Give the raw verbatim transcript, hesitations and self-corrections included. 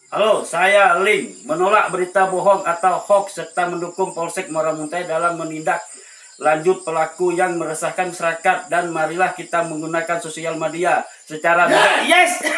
Halo, saya Ling, menolak berita bohong atau hoax serta mendukung Polsek Muara Muntai dalam menindak lanjut pelaku yang meresahkan masyarakat, dan marilah kita menggunakan sosial media secara bijak. Yes!